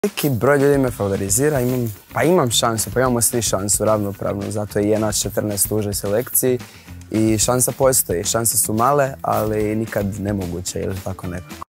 Neki broj ljudi me favorizira, imam šansu, pa imamo svi šansu ravnopravno, zato je nas 14 u užoj selekciji i šansa postoji. Šanse su male, ali nikad nemoguće ili tako nekako.